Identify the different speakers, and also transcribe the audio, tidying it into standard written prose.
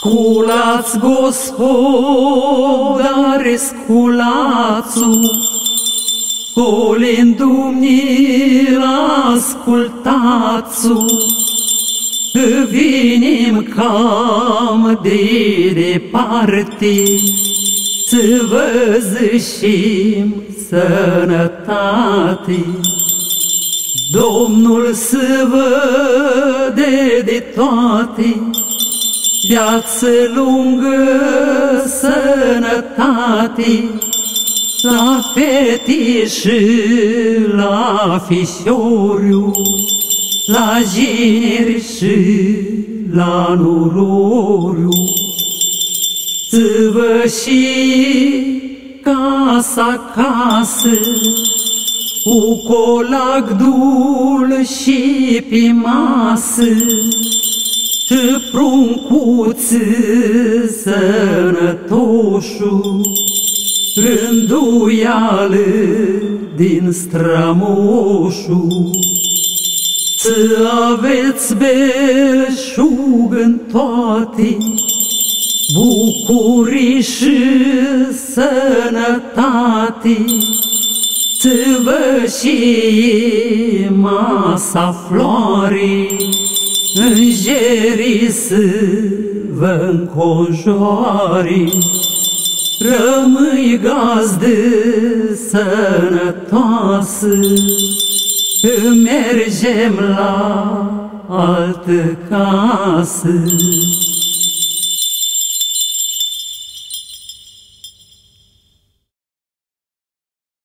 Speaker 1: Sculați, gospodare, sculațu, colindu-mi ascultațu, că vinim cam de departe, să vă zășim sănătate. Domnul să vă dea de toate, viață lungă, sănătate, la fete și la fișoriu, la gineri și la nororiu. Să vă și casa casă, cu colac dul și pe masă, și pruncuță sănătoșu, rânduială din strămoșu. Să aveți belșug în toate, bucurii și sănătate, să vă și masa floare, îngerii să vă înconjoare. Rămâi gazdă sănătoasă, că mergem la altă casă.